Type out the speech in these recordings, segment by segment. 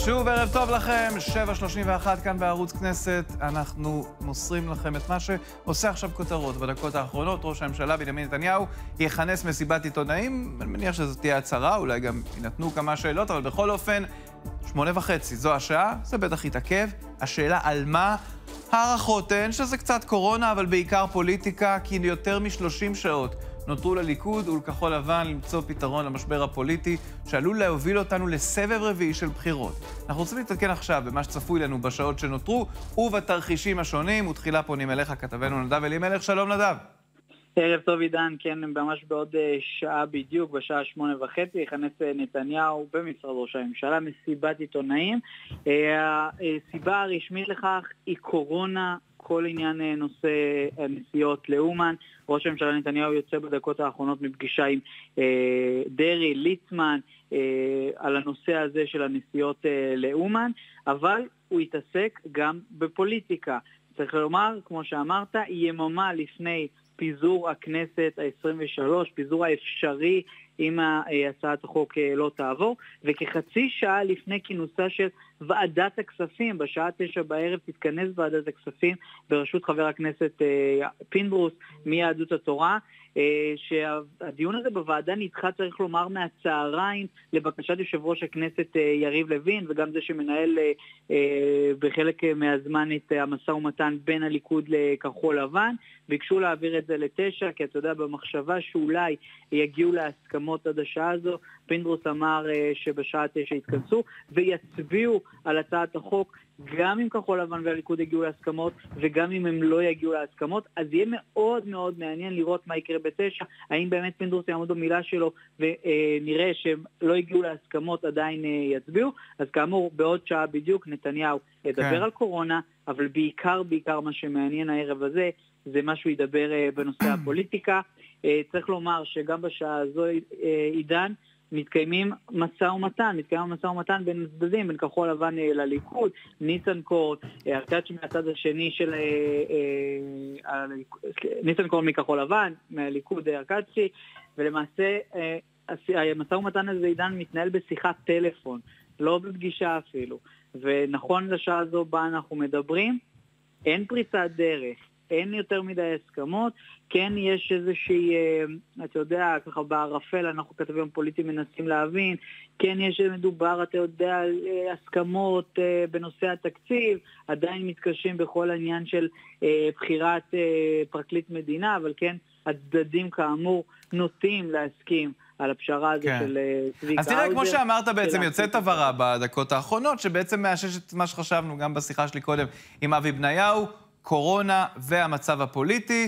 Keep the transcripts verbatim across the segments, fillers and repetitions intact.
שוב ערב טוב לכם, שבע שלושים ואחת כאן בערוץ כנסת. אנחנו מוסרים לכם את מה שעושה עכשיו כותרות בדקות האחרונות. ראש הממשלה בנימין נתניהו יכנס מסיבת עיתונאים. אני מניח שזו תהיה הצהרה, אולי גם ינתנו כמה שאלות, אבל בכל אופן, שמונה וחצי, זו השעה, זה בטח יתעכב. השאלה על מה? הערכות הן שזה קצת קורונה, אבל בעיקר פוליטיקה, כי יותר מ-שלושים שעות נותרו לליכוד ולכחול לבן למצוא פתרון למשבר הפוליטי שעלול להוביל אותנו לסבב רביעי של בחירות. אנחנו רוצים להתעדכן עכשיו במה שצפוי לנו בשעות שנותרו ובתרחישים השונים, ותחילה פונים אליך כתבנו נדב אלימלך. שלום נדב. ערב טוב עידן, כן, ממש בעוד שעה בדיוק, בשעה שמונה וחצי, יכנס נתניהו במשרד ראש הממשלה מסיבת עיתונאים. הסיבה הרשמית לכך היא קורונה, כל עניין נושא הנסיעות לאומן. ראש הממשלה נתניהו יוצא בדקות האחרונות מפגישה עם אה, דרי, ליצמן, אה, על הנושא הזה של הנסיעות אה, לאומן, אבל הוא יתעסק גם בפוליטיקה. צריך לומר, כמו שאמרת, יממה לפני פיזור הכנסת ה-עשרים ושלוש, פיזור האפשרי אם הצעת החוק לא תעבור, וכחצי שעה לפני כינוסה של ועדת הכספים, בשעה תשע בערב תתכנס ועדת הכספים בראשות חבר הכנסת פינדרוס מיהדות התורה, שהדיון הזה בוועדה נדחה, צריך לומר, מהצהריים לבקשת יושב ראש הכנסת יריב לוין, וגם זה שמנהל בחלק מהזמן את המשא ומתן בין הליכוד לכחול לבן. ביקשו להעביר את זה לתשע, כי אתה יודע, במחשבה שאולי יגיעו להסכמות עד השעה הזו, פינדרוס אמר שבשעה תשע יתכנסו ויצביעו על הצעת החוק, גם אם כחול לבן והליכוד יגיעו להסכמות, וגם אם הם לא יגיעו להסכמות. אז יהיה מאוד מאוד מעניין לראות מה יקרה בתשע, האם באמת פינדרוס יעמוד במילה שלו, ונראה שהם לא יגיעו להסכמות, עדיין יצביעו. אז כאמור, בעוד שעה בדיוק נתניהו ידבר על קורונה, אבל בעיקר, בעיקר מה שמעניין הערב הזה, זה משהו ידבר בנושא הפוליטיקה. צריך לומר שגם בשעה הזו, עידן, מתקיימים משא ומתן, מתקיימים משא ומתן בין הצדדים, בין כחול לבן לליכוד. ניסנקורן, ארקצ'י מהצד השני של ניסנקורן מכחול לבן, מהליכוד ארקצ'י, ולמעשה המשא ומתן הזה, עידן, מתנהל בשיחת טלפון, לא בפגישה אפילו. ונכון לשעה הזו בה אנחנו מדברים, אין פריצת דרך, אין יותר מדי הסכמות. כן יש איזושהי, אתה יודע, ככה בערפל, אנחנו כתבים פוליטיים מנסים להבין, כן יש מדובר, אתה יודע, על הסכמות בנושא התקציב, עדיין מתקשים בכל העניין של בחירת פרקליט מדינה, אבל כן, הצדדים כאמור נוטים להסכים על הפשרה הזו כן. של צביקה אז תראה, האוזר, כמו שאמרת, בעצם יוצאת הבהרה בדקות האחרונות, שבעצם מאשש את מה שחשבנו גם בשיחה שלי קודם עם אבי בניהו, קורונה והמצב הפוליטי.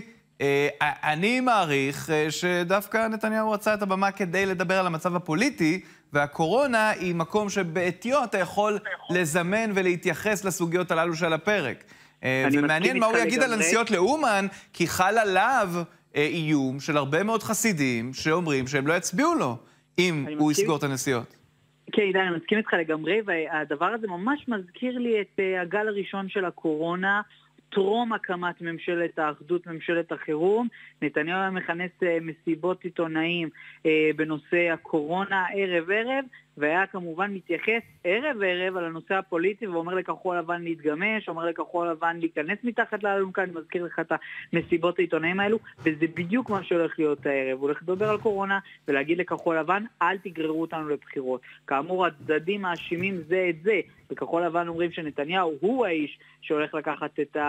אני מעריך שדווקא נתניהו רצה את הבמה כדי לדבר על המצב הפוליטי, והקורונה היא מקום שבעתיו אתה יכול לזמן ולהתייחס לסוגיות הללו של הפרק. ומעניין מה הוא יגיד על הנסיעות לאומן, כי חל עליו איום של הרבה מאוד חסידים שאומרים שהם לא יצביעו לו אם הוא יסגור את הנסיעות. כן, עידן, אני מסכים איתך לגמרי, והדבר הזה ממש מזכיר לי את הגל הראשון של הקורונה, טרום הקמת ממשלת האחדות, ממשלת החירום. נתניהו מכנס מסיבות עיתונאים בנושא הקורונה ערב ערב, והיה כמובן מתייחס ערב ערב על הנושא הפוליטי, ואומר לכחול לבן להתגמש, אומר לכחול לבן להיכנס מתחת לאלונקה. אני מזכיר לך את המסיבות העיתונאים האלו, וזה בדיוק מה שהולך להיות הערב. הוא הולך לדבר על קורונה ולהגיד לכחול לבן, אל תגררו אותנו לבחירות. כאמור, הצדדים מאשימים זה את זה. בכחול לבן אומרים שנתניהו הוא האיש שהולך לקחת את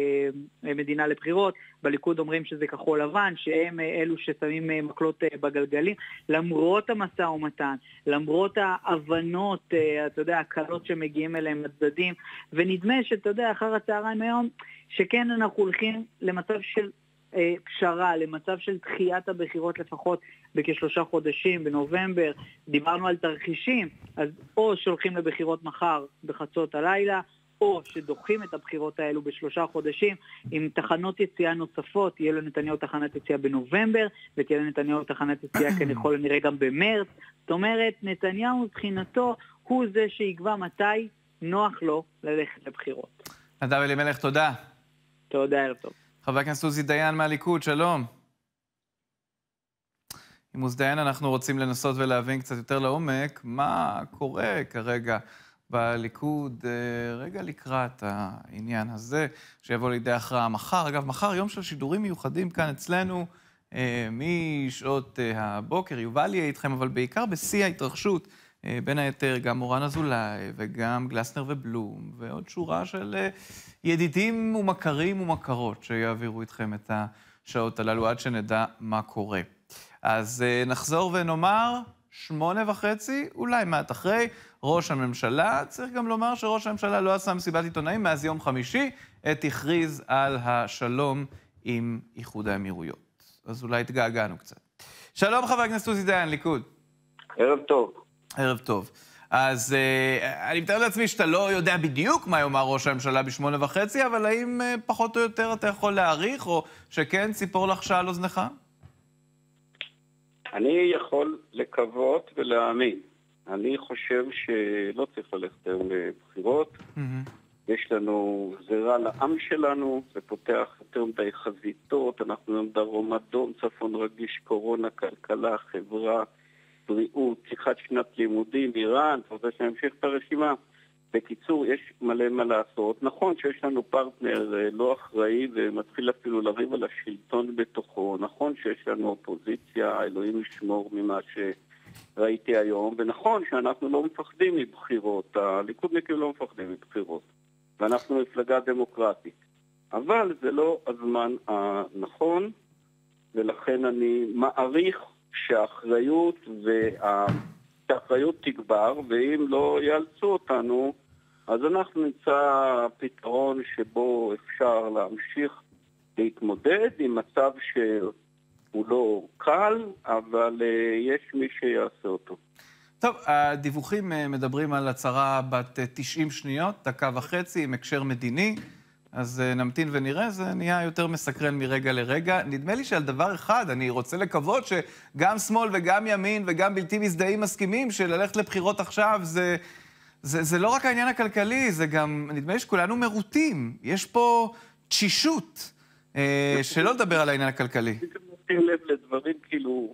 המדינה לבחירות, בליכוד אומרים שזה כחול לבן, שהם אלו ששמים מקלות בגלגלים. למרות המשא ומתן, למרות ההבנות, אתה יודע, הקלות שמגיעים אליהם הצדדים, ונדמה שאתה יודע, אחר הצהריים היום, שכן אנחנו הולכים למצב של אה, פשרה, למצב של דחיית הבחירות לפחות בכשלושה חודשים, בנובמבר. דיברנו על תרחישים, אז או שהולכים לבחירות מחר בחצות הלילה, או שדוחים את הבחירות האלו בשלושה חודשים, עם תחנות יציאה נוספות. יהיה לנתניהו תחנת יציאה בנובמבר, ותהיה לנתניהו תחנת יציאה כנכול נראה גם במרץ. זאת אומרת, נתניהו מבחינתו הוא זה שיקבע מתי נוח לו ללכת לבחירות. נדב אלימלך, תודה. תודה, ערב טוב. חבר הכנסת עוזי דיין מהליכוד, שלום. עם עוזי דיין אנחנו רוצים לנסות ולהבין קצת יותר לעומק מה קורה כרגע בליכוד רגע לקראת העניין הזה, שיבוא לידי הכרעה מחר. אגב, מחר יום של שידורים מיוחדים כאן אצלנו, משעות הבוקר. יובל יהיה איתכם, אבל בעיקר בשיא ההתרחשות, בין היתר גם מורן אזולאי וגם גלסנר ובלום, ועוד שורה של ידידים ומכרים ומכרות שיעבירו איתכם את השעות הללו עד שנדע מה קורה. אז נחזור ונאמר, שמונה וחצי, אולי מעט אחרי, ראש הממשלה. צריך גם לומר שראש הממשלה לא עשה מסיבת עיתונאים מאז יום חמישי, עת הכריז על השלום עם איחוד האמירויות. אז אולי התגעגענו קצת. שלום חבר הכנסת עוזי דיין, ליכוד. ערב טוב. ערב טוב. אז אה, אני מתאר לעצמי שאתה לא יודע בדיוק מה יאמר ראש הממשלה בשמונה וחצי, אבל האם אה, פחות או יותר אתה יכול להעריך, או שכן ציפור לחשה על אוזנך? אני יכול לקוות ולהאמין. אני חושב שלא צריך ללכת היום לבחירות. Mm-hmm. יש לנו זרה לעם שלנו, זה פותח יותר מדי חזיתות, אנחנו היום דרום אדום, צפון רגיש, קורונה, כלכלה, חברה, בריאות, פתיחת שנת לימודים, איראן, אתה רוצה שנמשיך את הרשימה. בקיצור, יש מלא מה לעשות. נכון שיש לנו פרטנר לא אחראי ומתחיל אפילו לריב על השלטון בתוכו. נכון שיש לנו אופוזיציה, אלוהים ישמור ממה שראיתי היום. ונכון שאנחנו לא מפחדים מבחירות. הליכודניקים לא מפחדים מבחירות. ואנחנו מפלגה דמוקרטית. אבל זה לא הזמן הנכון, ולכן אני מעריך שהאחריות וה... שהאחריות תגבר, ואם לא יאלצו אותנו, אז אנחנו נמצא פתרון שבו אפשר להמשיך להתמודד עם מצב שהוא לא קל, אבל יש מי שיעשה אותו. טוב, הדיווחים מדברים על הצהרה בת תשעים שניות, דקה וחצי, עם הקשר מדיני, אז נמתין ונראה, זה נהיה יותר מסקרן מרגע לרגע. נדמה לי שעל דבר אחד, אני רוצה לקוות שגם שמאל וגם ימין וגם בלתי מזדהים מסכימים שללכת לבחירות עכשיו זה, זה, זה לא רק העניין הכלכלי, זה גם, נדמה לי שכולנו מרוטים. יש פה תשישות, אה, שלא לדבר על העניין הכלכלי. שים לב לדברים כאילו,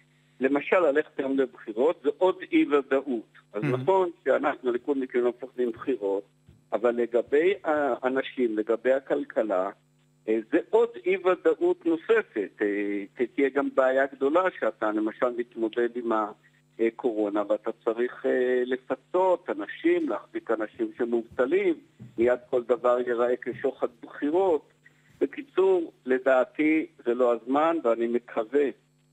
למשל ללכת היום לבחירות, זה עוד אי ודאות. אז נכון שאנחנו ליכודניקים לא מפחדים בחירות, אבל לגבי האנשים, לגבי הכלכלה, זה עוד אי-ודאות נוספת. תהיה גם בעיה גדולה שאתה למשל מתמודד עם הקורונה, ואתה צריך לפצות אנשים, להחזיק אנשים שמובטלים, מיד כל דבר ייראה כשוחד בחירות. בקיצור, לדעתי זה לא הזמן, ואני מקווה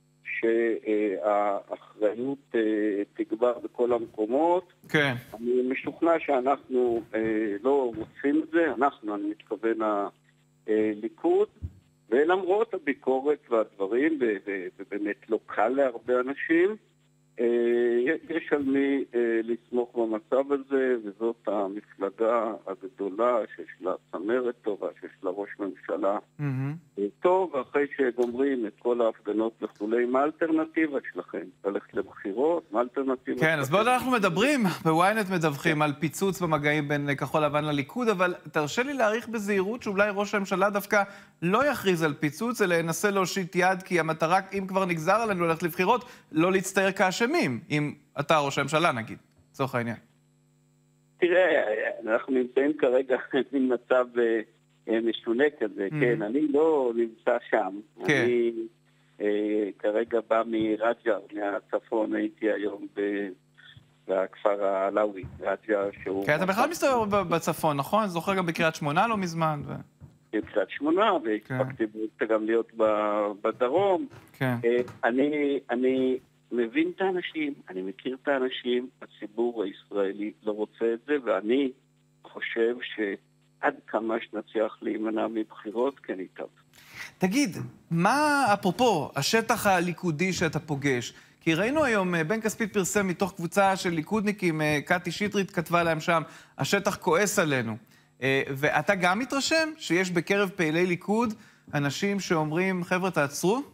שהאחריות תגבר בכל המקומות. כן. אני משוכנע שאנחנו לא רוצים את זה, אנחנו, אני מתכוון הליכוד, ולמרות הביקורת והדברים, ובאמת לא קל להרבה אנשים, יש על מי לסמוך במצב הזה, וזאת המפלגה הגדולה שיש לה צמרת טובה, שיש לה ראש ממשלה טוב, ואחרי שגומרים את כל ההפגנות וכולי, מה האלטרנטיבה שלכם? ללכת לבחירות? מה האלטרנטיבה? כן, אז בעוד אנחנו מדברים, בוויינט מדווחים על פיצוץ במגעים בין כחול לבן לליכוד, אבל תרשה לי להעריך בזהירות שאולי ראש הממשלה דווקא לא יכריז על פיצוץ, אלא ינסה להושיט יד, כי המטרה, אם כבר נגזר עלינו ללכת לבחירות, לא להצטייר כאשמים, אם אתה ראש הממשלה נגיד, לצורך העניין. תראה, אנחנו נמצאים כרגע במצב משונה כזה, כן, אני לא נמצא שם. אני כרגע בא מרג'ר, מהצפון, הייתי היום בכפר העלאווי, רג'ר שהוא... כן, אתה בכלל מסתובב בצפון, נכון? זוכר גם בקריית שמונה לא מזמן. בקריית שמונה, והספקתי גם להיות בדרום. כן. אני מבין את האנשים, אני מכיר את האנשים, הציבור הישראלי לא רוצה את זה, ואני חושב שעד כמה שנצליח להימנע מבחירות, כן איתם. תגיד, מה, אפרופו, השטח הליכודי שאתה פוגש? כי ראינו היום, בן כספית פרסם מתוך קבוצה של ליכודניקים, קטי שטרית כתבה להם שם, השטח כועס עלינו. ואתה גם מתרשם שיש בקרב פעילי ליכוד אנשים שאומרים, חבר'ה, תעצרו?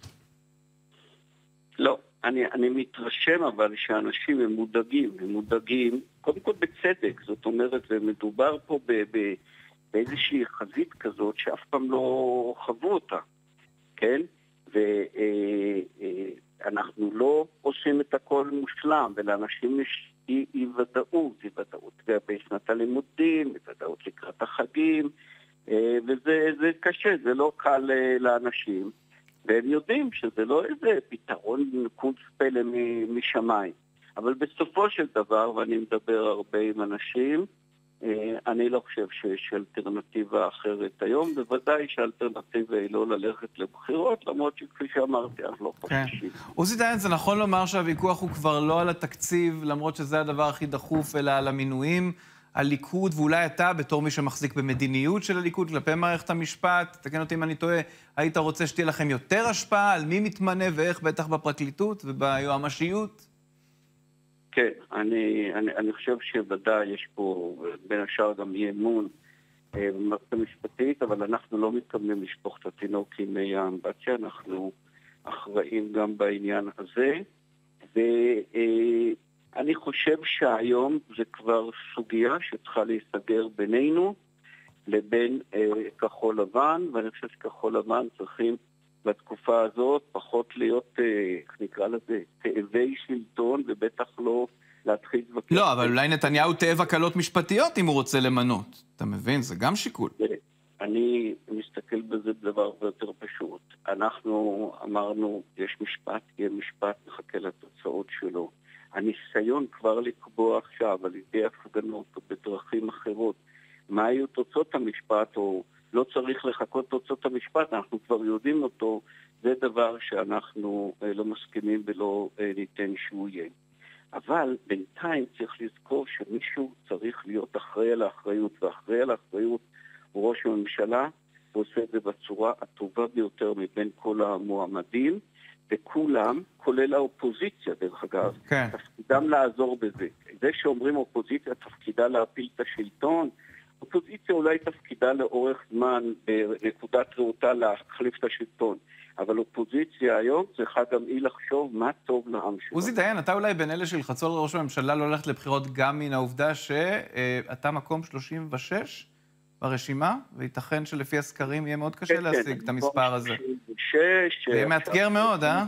לא. אני, אני מתרשם אבל שאנשים הם מודאגים, הם מודאגים, קודם כל בצדק, זאת אומרת, ומדובר פה ב, ב, באיזושהי חזית כזאת שאף פעם לא חוו אותה, כן? אנחנו לא עושים את הכל מושלם, ולאנשים יש אי, אי ודאות, אי ודאות בשנת הלימודים, אי ודאות לקראת החגים, וזה זה קשה, זה לא קל לאנשים, והם יודעים שזה לא איזה פתרון קונץ פלא משמיים. אבל בסופו של דבר, ואני מדבר הרבה עם אנשים, אני לא חושב שיש אלטרנטיבה אחרת היום, בוודאי שהאלטרנטיבה היא לא ללכת לבחירות, למרות שכפי שאמרתי, אז לא חוששים. עוזי דיין, זה נכון לומר שהוויכוח הוא כבר לא על התקציב, למרות שזה הדבר הכי דחוף, אלא על המינויים, הליכוד, ואולי אתה, בתור מי שמחזיק במדיניות של הליכוד, כלפי מערכת המשפט, תקן אותי אם אני טועה, היית רוצה שתהיה לכם יותר השפעה על מי מתמנה ואיך, בטח בפרקליטות וביועמשיות? כן, אני, אני, אני חושב שוודאי יש פה בין השאר גם אי אמון במערכת המשפטית, אבל אנחנו לא מתכוונים לשפוך את התינוק עם מי האמבטיה, אנחנו אחראים גם בעניין הזה, ואני חושב שהיום זה כבר סוגיה שצריכה להיסגר בינינו לבין כחול לבן, ואני חושב שכחול לבן צריכים בתקופה הזאת פחות להיות, איך נקרא לזה, תאבי שלטון, ובטח לא להתחיל לבקר. לא, אבל אולי נתניהו תאב הקלות משפטיות אם הוא רוצה למנות. אתה מבין? זה גם שיקול. אני מסתכל בזה בדבר הרבה יותר פשוט. אנחנו אמרנו, יש משפט, יהיה משפט, נחכה לתוצאות שלו. הניסיון כבר לקבוע עכשיו, על ידי הפגנות או בדרכים אחרות, מה היו תוצאות המשפט, או לא צריך לחכות תוצאות המשפט, אנחנו כבר יודעים אותו, זה דבר שאנחנו לא מסכימים ולא ניתן שהוא יהיה. אבל בינתיים צריך לזכור שמישהו צריך להיות אחראי על האחריות, ואחראי על האחריות הוא ראש הממשלה, הוא עושה את זה בצורה הטובה ביותר מבין כל המועמדים, וכולם, כולל האופוזיציה דרך אגב, כן. תפקידם לעזור בזה. זה שאומרים אופוזיציה תפקידה להפיל את השלטון, אופוזיציה אולי תפקידה לאורך זמן בנקודת ראותה להחליף את השלטון, אבל אופוזיציה היום צריכה גם היא לחשוב מה טוב לעם שלו. עוזי דיין, אתה אולי בין אלה שילחצו על ראש הממשלה לא ללכת לבחירות גם מן העובדה שאתה מקום שלושים ושש ברשימה, וייתכן שלפי הסקרים יהיה מאוד קשה להשיג את המספר הזה. זה מאתגר מאוד, אה?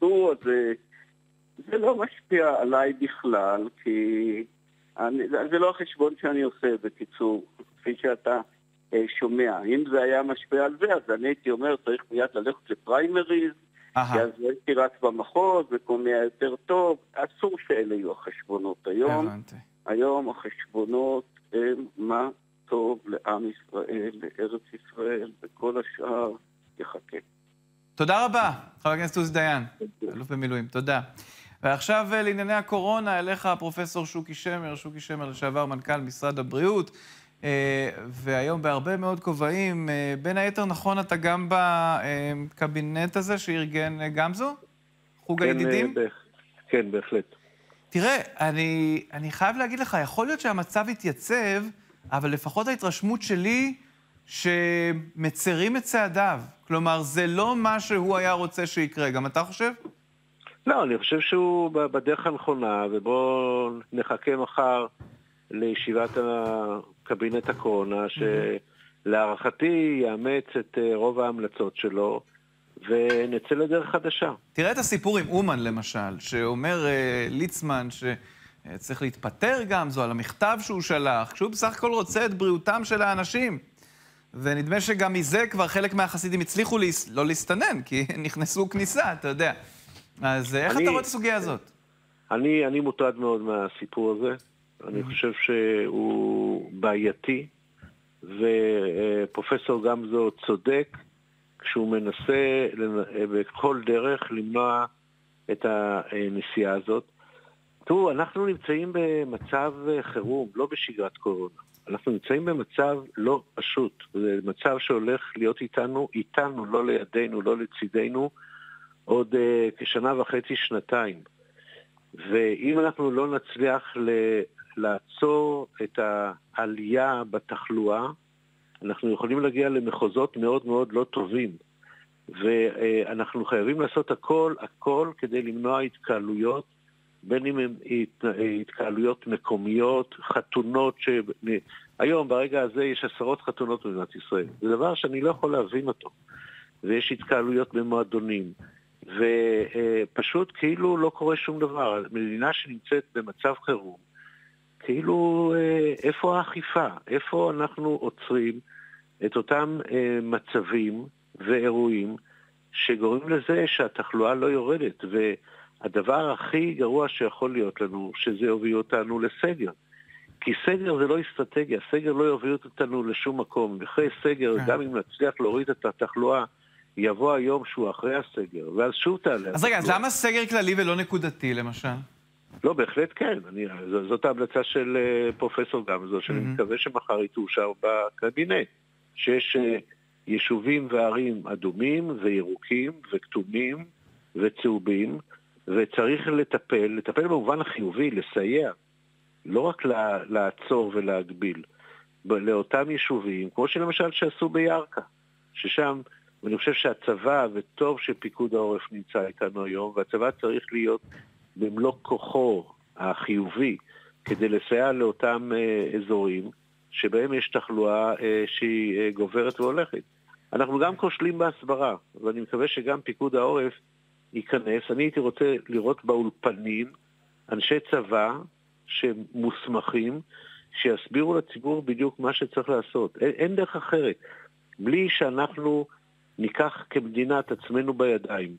זה לא משפיע עליי בכלל, כי זה לא החשבון שאני עושה, בקיצור, כפי שאתה שומע. אם זה היה משפיע על זה, אז אני הייתי אומר, צריך מיד ללכת לפריימריז, כי אז הייתי רק במחוז, וקומיה יותר טוב. אסור שאלה יהיו החשבונות היום. היום החשבונות הם מה טוב לעם ישראל, לארץ ישראל, וכל השאר יחכה. תודה רבה, חבר הכנסת עוזי דיין, אלוף במילואים, תודה. ועכשיו לענייני הקורונה, אליך פרופסור שוקי שמר, שוקי שמר לשעבר מנכ"ל משרד הבריאות, והיום בהרבה מאוד כובעים, בין היתר נכון אתה גם בקבינט הזה שארגן גמזו? חוג הידידים? כן, בהחלט. תראה, אני, אני חייב להגיד לך, יכול להיות שהמצב יתייצב, אבל לפחות ההתרשמות שלי שמצרים את צעדיו. כלומר, זה לא מה שהוא היה רוצה שיקרה. גם אתה חושב? לא, אני חושב שהוא בדרך הנכונה, ובואו נחכה מחר לישיבת הקבינט הקורונה, שלהערכתי יאמץ את רוב ההמלצות שלו, ונצא לדרך חדשה. תראה את הסיפור עם אומן, למשל, שאומר ליצמן שצריך להתפטר גם, זו על המכתב שהוא שלח, כשהוא בסך הכל רוצה את בריאותם של האנשים. ונדמה שגם מזה כבר חלק מהחסידים הצליחו לא להסתנן, כי נכנסו כניסה, אתה יודע. אז איך אתה רואה את הסוגיה הזאת? אני, אני מוטרד מאוד מהסיפור הזה. אני חושב שהוא בעייתי, ופרופסור גמזו צודק כשהוא מנסה בכל דרך למנוע את הנסיעה הזאת. תראו, אנחנו נמצאים במצב חירום, לא בשגרת קורונה. אנחנו נמצאים במצב לא פשוט. זה מצב שהולך להיות איתנו, איתנו, לא לידינו, לא לצידנו, עוד uh, כשנה וחצי, שנתיים. ואם אנחנו לא נצליח ל- לעצור את העלייה בתחלואה, אנחנו יכולים להגיע למחוזות מאוד מאוד לא טובים. ואנחנו חייבים לעשות הכל, הכל כדי למנוע התקהלויות, בין אם הן התקהלויות מקומיות, חתונות, ש... היום ברגע הזה יש עשרות חתונות במדינת ישראל. זה דבר שאני לא יכול להבין אותו. ויש התקהלויות במועדונים. ופשוט כאילו לא קורה שום דבר. מדינה שנמצאת במצב חירום, כאילו איפה האכיפה? איפה אנחנו עוצרים את אותם מצבים ואירועים שגורמים לזה שהתחלואה לא יורדת? והדבר הכי גרוע שיכול להיות לנו, שזה יוביל אותנו לסגר. כי סגר זה לא אסטרטגיה, סגר לא יוביל אותנו לשום מקום. אחרי סגר, גם אם נצליח להוריד את התחלואה, יבוא היום שהוא אחרי הסגר, ואז שוב תעלה. אז רגע, אז למה סגר כללי ולא נקודתי, למשל? לא, בהחלט כן. אני, זאת ההמלצה של פרופסור גמזו, שאני מקווה שמחר היא תאושר בקבינט, שיש יישובים וערים אדומים וירוקים וכתומים וצהובים, וצריך לטפל, לטפל במובן החיובי, לסייע, לא רק לעצור ולהגביל, לאותם יישובים, כמו שלמשל שעשו בירכא, ששם, ואני חושב שהצבא, וטוב שפיקוד העורף נמצא איתנו היום, והצבא צריך להיות במלוא כוחו החיובי, כדי לסייע לאותם אה, אזורים, שבהם יש תחלואה אה, שהיא אה, גוברת והולכת. אנחנו גם כושלים בהסברה, ואני מקווה שגם פיקוד העורף ייכנס. אני הייתי רוצה לראות באולפנים אנשי צבא שמוסמכים, שיסבירו לציבור בדיוק מה שצריך לעשות. אין, אין דרך אחרת. בלי שאנחנו ניקח כמדינה את עצמנו בידיים.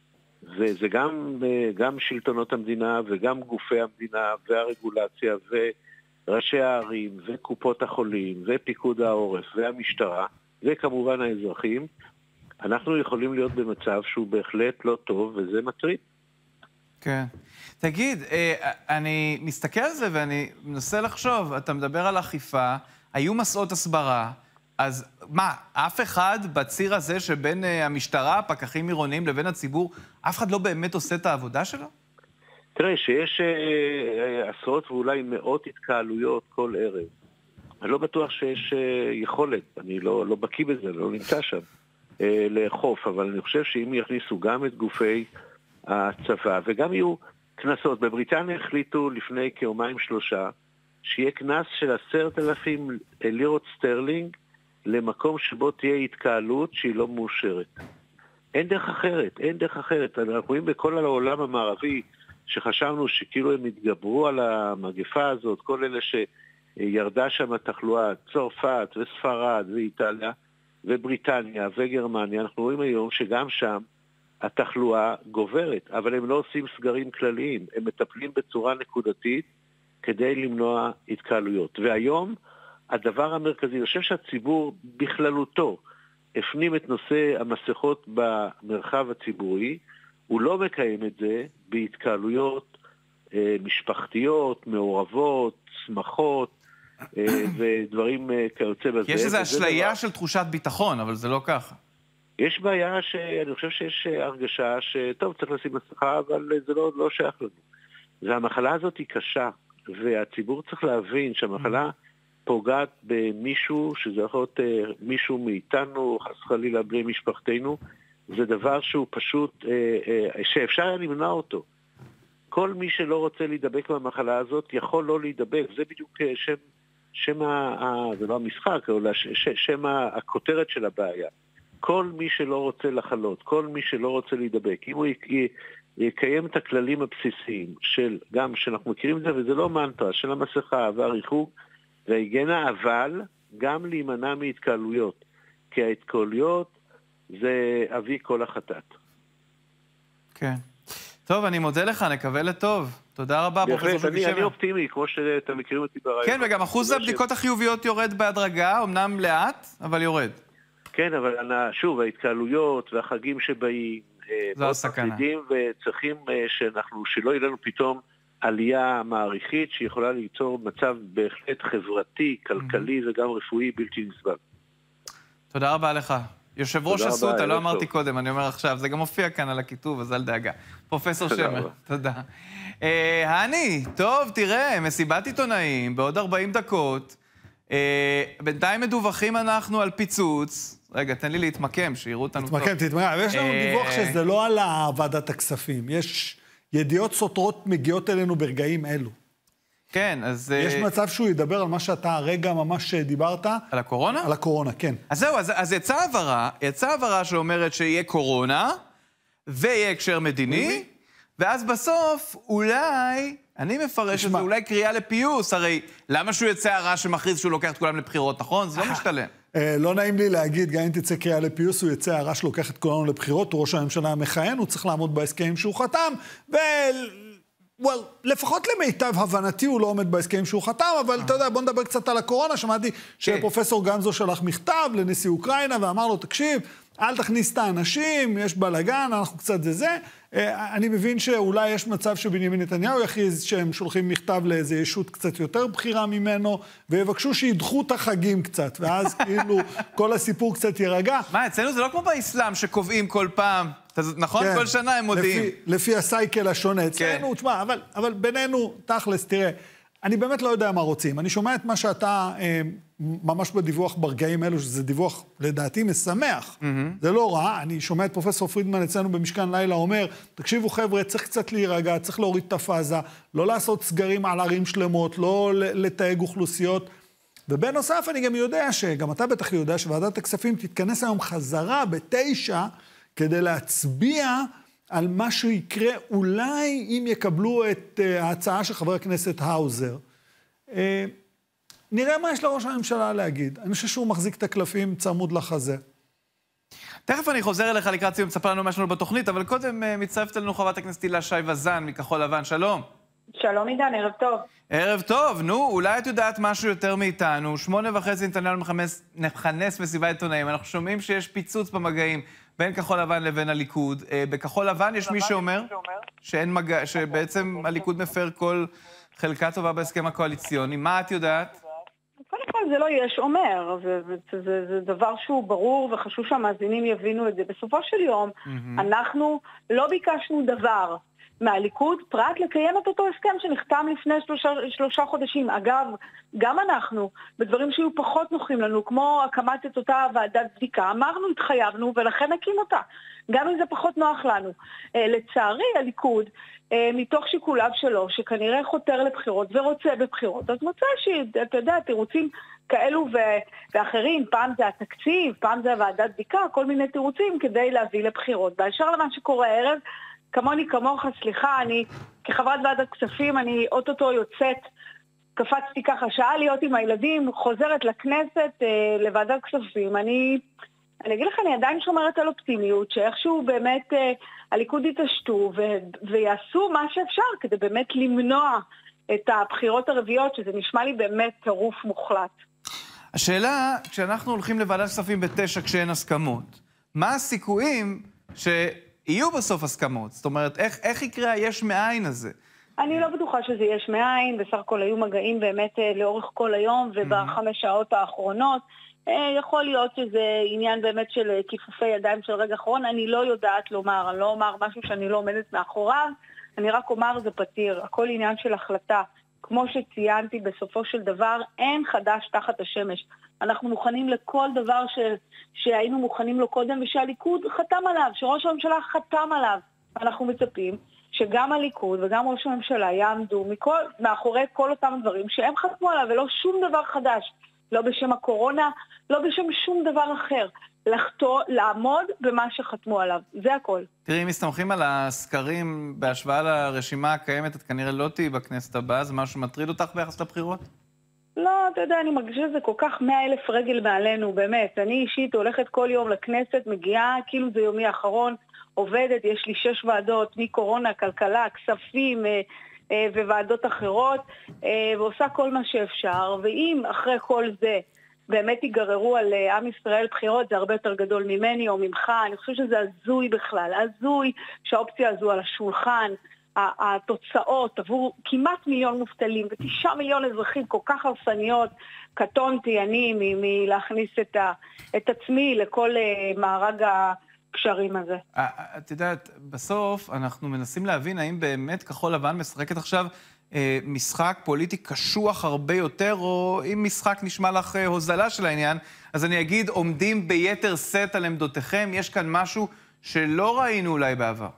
וזה גם, גם שלטונות המדינה וגם גופי המדינה והרגולציה וראשי הערים וקופות החולים ופיקוד העורף והמשטרה וכמובן האזרחים, אנחנו יכולים להיות במצב שהוא בהחלט לא טוב, וזה מטריד. כן. תגיד, אני מסתכל על זה ואני מנסה לחשוב, אתה מדבר על אכיפה, היו מסעות הסברה, אז מה, אף אחד בציר הזה שבין המשטרה, פקחים עירוניים לבין הציבור, אף אחד לא באמת עושה את העבודה שלו? תראה, שיש אה, עשרות ואולי מאות התקהלויות כל ערב. אני לא בטוח שיש אה, יכולת, אני לא, לא בקיא בזה, לא נמצא שם, אה, לאכוף, אבל אני חושב שאם יכניסו גם את גופי הצבא, וגם יהיו כנסות. בבריטניה החליטו לפני כיומיים שלושה, שיהיה כנס של עשרת אלפים לירות סטרלינג, למקום שבו תהיה התקהלות שהיא לא מאושרת. אין דרך אחרת, אין דרך אחרת. אנחנו רואים בכל העולם המערבי שחשבנו שכאילו הם התגברו על המגפה הזאת, כל אלה שירדה שם התחלואה, צרפת וספרד ואיטליה ובריטניה וגרמניה, אנחנו רואים היום שגם שם התחלואה גוברת, אבל הם לא עושים סגרים כלליים, הם מטפלים בצורה נקודתית כדי למנוע התקהלויות. והיום הדבר המרכזי, אני חושב שהציבור בכללותו הפנים את נושא המסכות במרחב הציבורי, הוא לא מקיים את זה בהתקהלויות אה, משפחתיות, מעורבות, שמחות אה, ודברים אה, כיוצא בזה. יש איזו אשליה דבר... של תחושת ביטחון, אבל זה לא ככה. יש בעיה שאני חושב שיש הרגשה שטוב, צריך לשים מסכה, אבל זה לא, לא שייך לנו. והמחלה הזאת היא קשה, והציבור צריך להבין שהמחלה פוגעת במישהו, שזה יכול להיות מישהו מאיתנו, חס חלילה בני משפחתנו, זה דבר שהוא פשוט, שאפשר למנוע אותו. כל מי שלא רוצה להידבק במחלה הזאת, יכול לא להידבק. זה בדיוק שם, שם ה, זה לא המשחק, אלא שם הכותרת של הבעיה. כל מי שלא רוצה לחלות, כל מי שלא רוצה להידבק, אם הוא יקיים את הכללים הבסיסיים של, גם שאנחנו מכירים את זה, וזה לא מנטרה, של המסכה והריחוק וההיגיינה, אבל גם להימנע מהתקהלויות, כי ההתקהלויות זה אבי כל החטאת. כן. טוב, אני מודה לך, נקווה לטוב. תודה רבה, פרופסור שוקי שמר. אני אופטימי, כמו שאתם מכירים אותי ברעיון. כן, וגם אחוז הבדיקות החיוביות יורד בהדרגה, אמנם לאט, אבל יורד. כן, אבל שוב, ההתקהלויות והחגים שבאים, זו הסכנה. וצריכים שאנחנו, שלא יהיה לנו פתאום עלייה מעריכית, שיכולה ליצור מצב בהחלט חברתי, כלכלי וגם רפואי בלתי נסבל. תודה רבה לך. יושב ראש אסותא, לא אמרתי קודם, אני אומר עכשיו, זה גם מופיע כאן על הכיתוב, אז אל דאגה. פרופסור שמר, תודה. הני, טוב, תראה, מסיבת עיתונאים, בעוד ארבעים דקות, בינתיים מדווחים אנחנו על פיצוץ, רגע, תן לי להתמקם, שיראו אותנו טוב. תתמקם, תתמקם, יש לנו דיווח שזה לא על ועדת הכספים, יש ידיעות סותרות מגיעות אלינו ברגעים אלו. כן, אז... יש מצב שהוא ידבר על מה שאתה הרגע ממש דיברת. על הקורונה? על הקורונה, כן. אז זהו, אז, אז יצאה הבהרה, יצאה הבהרה שאומרת שיהיה קורונה, ויהיה הקשר מדיני, ואז בסוף אולי, אני מפרש את זה, אולי קריאה לפיוס, הרי למה שהוא יצא הרע שמכריז שהוא לוקח את כולם לבחירות, נכון? זה לא משתלם. לא נעים לי להגיד, גם אם תצא קריאה לפיוס, הוא יצא הרע שלוקח את כולנו לבחירות, הוא ראש הממשלה המכהן, הוא צריך לעמוד בהסכמים שהוא חתם, ו... well, לפחות למיטב הבנתי הוא לא עומד בהסכמים שהוא חתם, אבל אתה יודע, בוא נדבר קצת על הקורונה, שמעתי שפרופסור גמזו שלח מכתב לנשיא אוקראינה, ואמר לו, תקשיב, אל תכניס את האנשים, יש בלגן, אנחנו קצת זה זה. אני מבין שאולי יש מצב שבנימין נתניהו יכריז שהם שולחים מכתב לאיזו ישות קצת יותר בכירה ממנו, ויבקשו שידחו את החגים קצת, ואז כאילו כל הסיפור קצת יירגע. מה, אצלנו זה לא כמו באסלאם שקובעים כל פעם, נכון? כל שנה הם מודיעים. לפי הסייקל השונה אצלנו, תשמע, אבל בינינו, תכלס, תראה, אני באמת לא יודע מה רוצים. אני שומע את מה שאתה, ממש בדיווח ברגעים אלו, שזה דיווח לדעתי משמח. זה לא רע. אני שומע את פרופסור פרידמן אצלנו במשכן לילה אומר, תקשיבו חבר'ה, צריך קצת להירגע, צריך להוריד את הפאזה, לא לעשות סגרים על ערים שלמות, לא לתייג אוכלוסיות. ובנוסף אני גם יודע, שגם אתה בטח יודע, שוועדת הכספים תתכנס היום חזרה בתשע, כדי להצביע על מה שיקרה, אולי אם יקבלו את uh, ההצעה של חבר הכנסת האוזר. Uh, נראה מה יש לראש הממשלה להגיד. אני חושב שהוא מחזיק את הקלפים צמוד לחזה. תכף אני חוזר אליך לקראת סיום, תספר לנו מה יש לנו בתוכנית, אבל קודם uh, מצטרפת אלינו חברת הכנסת הילה שי וזאן מכחול לבן, שלום. שלום עידן, ערב טוב. ערב טוב, נו, אולי את יודעת משהו יותר מאיתנו. שמונה וחצי נתניהו מכנס מסיבת עיתונאים, אנחנו שומעים שיש פיצוץ במגעים. בין כחול לבן לבין הליכוד. בכחול לבן יש מי שאומר שאין מגע, שבעצם הליכוד מפר כל חלקה טובה בהסכם הקואליציוני. מה את יודעת? קודם כל זה לא יש אומר, זה, זה, זה, זה דבר שהוא ברור וחשוב שהמאזינים יבינו את זה. בסופו של יום אנחנו לא ביקשנו דבר מהליכוד פרט לקיים את אותו הסכם שנחתם לפני שלושה, שלושה חודשים. אגב, גם אנחנו, בדברים שהיו פחות נוחים לנו, כמו הקמת את אותה ועדת בדיקה, אמרנו, התחייבנו, ולכן נקים אותה. גם אם זה פחות נוח לנו. לצערי, הליכוד, מתוך שיקוליו שלו, שכנראה חותר לבחירות ורוצה בבחירות, אז מוצא שאתה יודע, תירוצים כאלו ואחרים, פעם זה התקציב, פעם זה הוועדת בדיקה, כל מיני תירוצים כדי להביא לבחירות. באשר למה שקורה הערב, כמוני כמוך, סליחה, אני כחברת ועדת כספים, אני אוטוטו יוצאת, קפצתי ככה שעה להיות עם הילדים, חוזרת לכנסת, אה, לוועדת כספים. אני, אני אגיד לך, אני עדיין שומרת על אופטימיות, שאיכשהו באמת אה, הליכוד יתעשתו ו- ויעשו מה שאפשר כדי באמת למנוע את הבחירות הרביעיות, שזה נשמע לי באמת טירוף מוחלט. השאלה, כשאנחנו הולכים לוועדת כספים בתשע כשאין הסכמות, מה הסיכויים ש... יהיו בסוף הסכמות? זאת אומרת, איך, איך יקרה היש מאין הזה? אני לא בטוחה שזה יש מאין, בסך הכל היו מגעים באמת לאורך כל היום, ובחמש שעות האחרונות, יכול להיות שזה עניין באמת של כיפופי ידיים של רגע אחרון, אני לא יודעת לומר, אני לא אומר משהו שאני לא עומדת מאחוריו, אני רק אומר זה פתיר, הכל עניין של החלטה. כמו שציינתי, בסופו של דבר, אין חדש תחת השמש. אנחנו מוכנים לכל דבר ש... שהיינו מוכנים לו קודם, ושהליכוד חתם עליו, שראש הממשלה חתם עליו. אנחנו מצפים שגם הליכוד וגם ראש הממשלה יעמדו מכל... מאחורי כל אותם דברים שהם חתמו עליו, ולא שום דבר חדש. לא בשם הקורונה, לא בשם שום דבר אחר. לחתור, לעמוד במה שחתמו עליו. זה הכל. תראי, אם מסתמכים על הסקרים בהשוואה לרשימה הקיימת, את כנראה לא תהיי בכנסת הבאה, זה משהו מטריד אותך ביחס לבחירות? לא, אתה יודע, אני מרגישה שזה כל כך מאה אלף רגל מעלינו, באמת. אני אישית הולכת כל יום לכנסת, מגיעה, כאילו זה יומי האחרון, עובדת, יש לי שש ועדות, מקורונה, כלכלה, כספים אה, אה, וועדות אחרות, אה, ועושה כל מה שאפשר, ואם אחרי כל זה באמת ייגררו על עם ישראל בחירות, זה הרבה יותר גדול ממני או ממך, אני חושבת שזה הזוי בכלל, הזוי שהאופציה הזו על השולחן, התוצאות עבור כמעט מיליון מובטלים ותשעה מיליון אזרחים כל כך הרסניות, קטונתי אני מלהכניס את, ה, את עצמי לכל מארג הקשרים הזה. את יודעת, בסוף אנחנו מנסים להבין האם באמת כחול לבן משחקת עכשיו משחק פוליטי קשוח הרבה יותר, או אם משחק נשמע לך הוזלה של העניין, אז אני אגיד, עומדים ביתר סט על עמדותיכם, יש כאן משהו שלא ראינו אולי בעבר.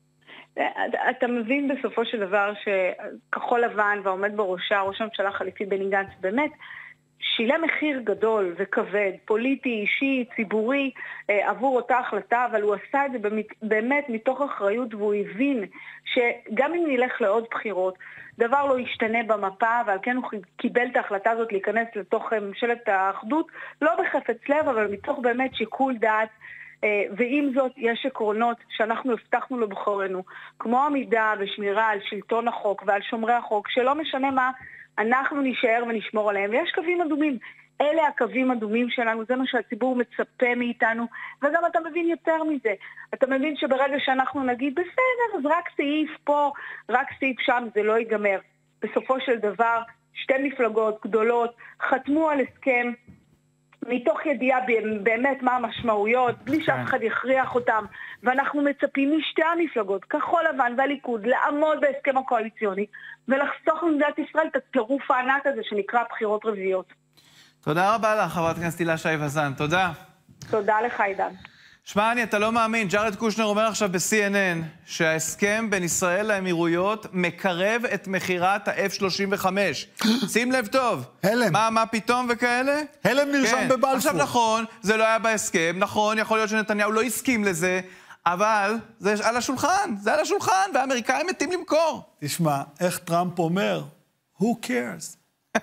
אתה מבין בסופו של דבר שכחול לבן ועומד בראשה ראש הממשלה חליפי בני גנץ, באמת שילם מחיר גדול וכבד, פוליטי, אישי, ציבורי, אה, עבור אותה החלטה, אבל הוא עשה את זה באמת מתוך אחריות, והוא הבין שגם אם נלך לעוד בחירות, דבר לא ישתנה במפה, ועל כן הוא קיבל את ההחלטה הזאת להיכנס לתוך ממשלת האחדות, לא בחפץ לב, אבל מתוך באמת שיקול דעת, ועם זאת יש עקרונות שאנחנו הבטחנו לבוחרינו, כמו עמידה ושמירה על שלטון החוק ועל שומרי החוק, שלא משנה מה, אנחנו נשאר ונשמור עליהם, ויש קווים אדומים. אלה הקווים אדומים שלנו, זה מה שהציבור מצפה מאיתנו, וגם אתה מבין יותר מזה. אתה מבין שברגע שאנחנו נגיד, בסדר, אז רק סעיף פה, רק סעיף שם, זה לא ייגמר. בסופו של דבר, שתי מפלגות גדולות חתמו על הסכם, מתוך ידיעה באמת מה המשמעויות, בלי שאף אחד יכריח אותם, ואנחנו מצפים משתי המפלגות, כחול לבן והליכוד, לעמוד בהסכם הקואליציוני, ולחסוך למדינת ישראל את הטירוף הענק הזה שנקרא בחירות רביעיות. תודה רבה לך, חברת הכנסת הילה שי וזאן. תודה. תודה לך, עידן. שמע, אני, אתה לא מאמין, ג'ארד קושנר אומר עכשיו ב-סי אן אן שההסכם בין ישראל לאמירויות מקרב את מחירת ה-אף שלושים וחמש. שים לב טוב. הלם. מה, מה פתאום וכאלה? הלם נרשם כן. בבלפור. עכשיו נכון, זה לא היה בהסכם, נכון, יכול להיות שנתניהו לא הסכים לזה, אבל זה על השולחן, זה על השולחן, והאמריקאים מתים למכור. תשמע, איך טראמפ אומר? Who cares?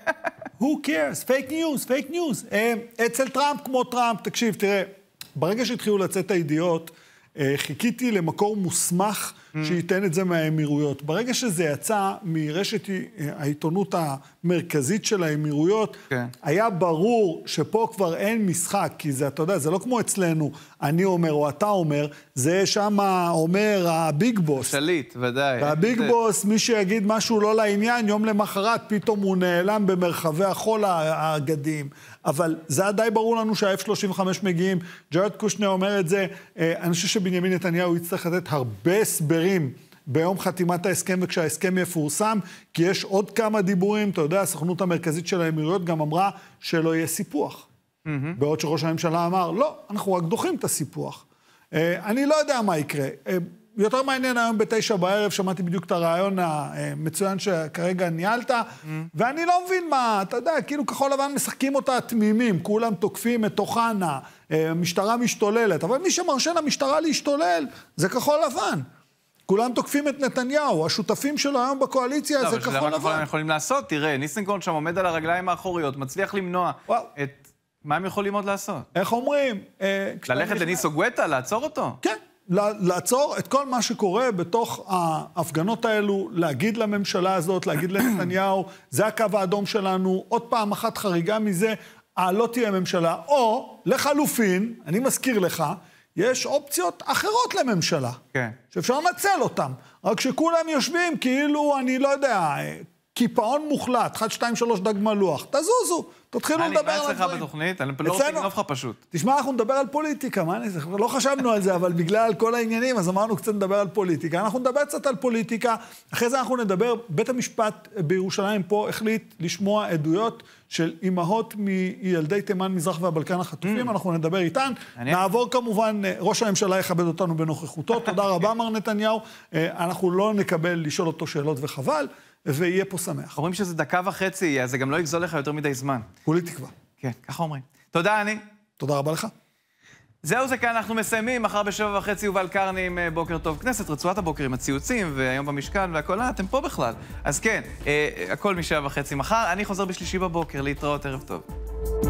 Who cares? Fake news, fake news. אצל טראמפ כמו טראמפ, תקשיב, תראה, ברגע שהתחילו לצאת הידיעות, חיכיתי למקור מוסמך שייתן את זה מהאמירויות. ברגע שזה יצא מרשת העיתונות המרכזית של האמירויות, כן. היה ברור שפה כבר אין משחק, כי זה, אתה יודע, זה לא כמו אצלנו, אני אומר או אתה אומר, זה שם אומר הביג בוס. שליט, ודאי. והביג זה... בוס, מי שיגיד משהו לא לעניין, יום למחרת פתאום הוא נעלם במרחבי החול האגדיים. אבל זה עדיין ברור לנו שה-אף שלושים וחמש מגיעים. ג'ארד קושנר אומר את זה, אני חושב שבנימין נתניהו יצטרך לתת הרבה הסברים ביום חתימת ההסכם וכשההסכם יפורסם, כי יש עוד כמה דיבורים, אתה יודע, הסוכנות המרכזית של האמירויות גם אמרה שלא יהיה סיפוח. Mm-hmm. בעוד שראש הממשלה אמר, לא, אנחנו רק דוחים את הסיפוח. אני לא יודע מה יקרה. יותר מעניין היום בתשע בערב, שמעתי בדיוק את הרעיון המצוין שכרגע ניהלת, mm. ואני לא מבין מה, אתה יודע, כאילו כחול לבן משחקים אותה תמימים, כולם תוקפים את אוחנה, המשטרה משתוללת, אבל מי שמרשה למשטרה להשתולל זה כחול לבן. כולם תוקפים את נתניהו, השותפים שלו היום בקואליציה לא, זה כחול לבן. אבל שזה מה יכולים לעשות, תראה, ניסנקורן שם עומד על הרגליים האחוריות, מצליח למנוע וואו. את... מה הם יכולים עוד לעשות? איך אומרים? ללכת לניסו גואטה, לעצור אותו? כן. לעצור את כל מה שקורה בתוך ההפגנות האלו, להגיד לממשלה הזאת, להגיד לנתניהו, זה הקו האדום שלנו, עוד פעם אחת חריגה מזה, לא תהיה ממשלה, או לחלופין, אני מזכיר לך, יש אופציות אחרות לממשלה, כן. שאפשר לנצל אותם, רק שכולם יושבים כאילו, אני לא יודע, קיפאון מוחלט, אחד, שתיים, שלוש דג מלוח, תזוזו, תתחילו לדבר על הדברים. מה אצלך בתוכנית? אני לא רוצה לגנוב לך פשוט. תשמע, אנחנו נדבר על פוליטיקה, מה אני... לא חשבנו על זה, אבל בגלל כל העניינים, אז אמרנו קצת נדבר על פוליטיקה. אנחנו נדבר קצת על פוליטיקה, אחרי זה אנחנו נדבר, בית המשפט בירושלים פה החליט לשמוע עדויות של אמהות מילדי תימן, מזרח והבלקן החטופים, אנחנו נדבר איתן. נעבור כמובן, ראש הממשלה יכבד אותנו בנוכחותו, תודה רבה מר נתניהו, אנחנו לא נקבל לשאול אותו שאלות וחבל. ויהיה פה שמח. אומרים שזה דקה וחצי, אז זה גם לא יגזול לך יותר מדי זמן. כולי תקווה. כן, ככה אומרים. תודה, אני. תודה רבה לך. זהו זה כאן, אנחנו מסיימים. מחר בשבע וחצי יובל קרני עם בוקר טוב כנסת, רצועת הבוקר עם הציוצים, והיום במשכן והכל, אתם פה בכלל. אז כן, הכל משבע וחצי מחר. אני חוזר בשלישי בבוקר, להתראות, ערב טוב.